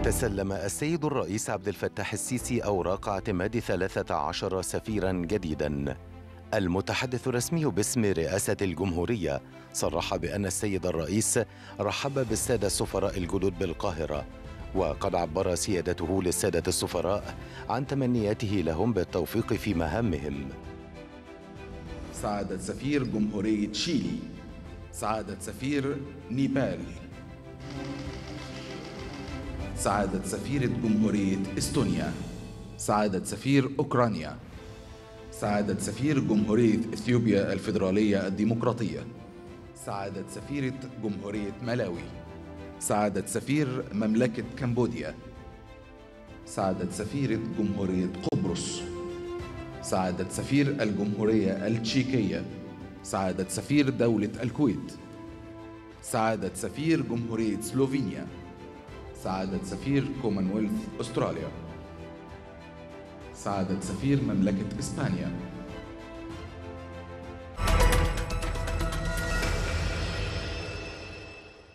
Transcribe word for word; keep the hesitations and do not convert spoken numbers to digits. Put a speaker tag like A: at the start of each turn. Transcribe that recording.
A: تسلم السيد الرئيس عبد الفتاح السيسي أوراق اعتماد ثلاثة عشر سفيراً جديداً. المتحدث الرسمي باسم رئاسة الجمهورية صرح بأن السيد الرئيس رحب بالسادة السفراء الجدد بالقاهرة، وقد عبر سيادته للسادة السفراء عن تمنياته لهم بالتوفيق في مهامهم.
B: سعادة سفير جمهورية تشيلي، سعادة سفير نيبال، سعادة سفيرة جمهورية إستونيا، سعادة سفير أوكرانيا، سعادة سفير جمهورية إثيوبيا الفيدرالية الديمقراطية، سعادة سفيرة جمهورية ملاوي، سعادة سفير مملكة كمبوديا، سعادة سفيرة جمهورية قبرص، سعادة سفير الجمهورية التشيكية، سعادة سفير دولة الكويت، سعادة سفير جمهورية سلوفينيا، سعادة سفير كومنولث أستراليا، سعادة سفير مملكة إسبانيا،